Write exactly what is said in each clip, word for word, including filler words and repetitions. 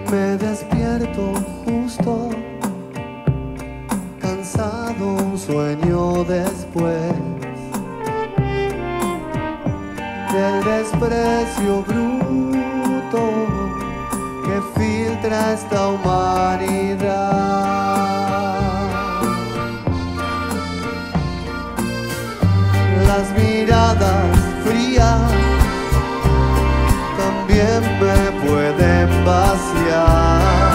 Me despierto justo, cansado, un sueño después del desprecio bruto que filtra esta humanidad. Las miradas frías también me pueden vaciar.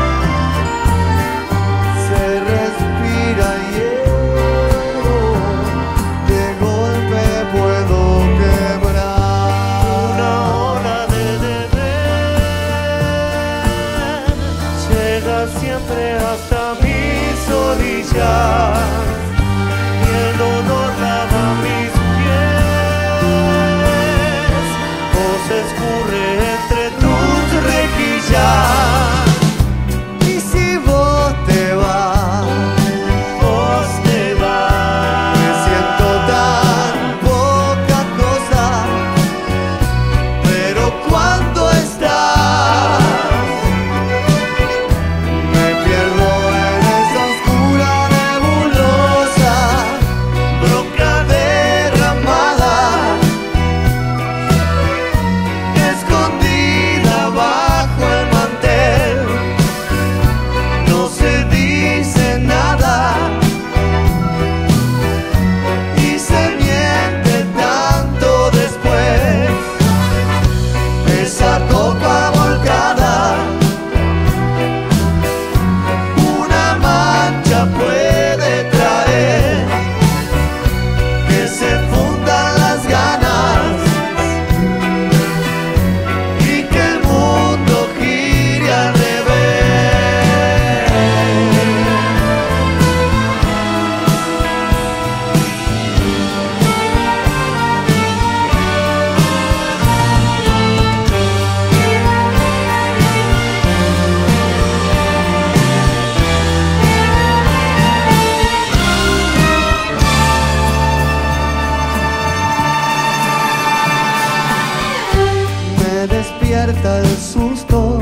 Se respira hielo, de golpe puedo quebrar. Una ola de deber llega siempre hasta mis orillas y el dolor lava mis pies o se escurre entre tus rejillas. Y si vos te vas, Vos te vas. me siento tan poca cosa, pero cuando estás, me pierdo en esa oscura nebulosa, bronca derramada, escondida bajo el mantel. No se dice nada y se miente tanto después. Esa copa volcada, una mancha puede traer que se fundan las ganas y que el mundo gire al revés. Me despierta el susto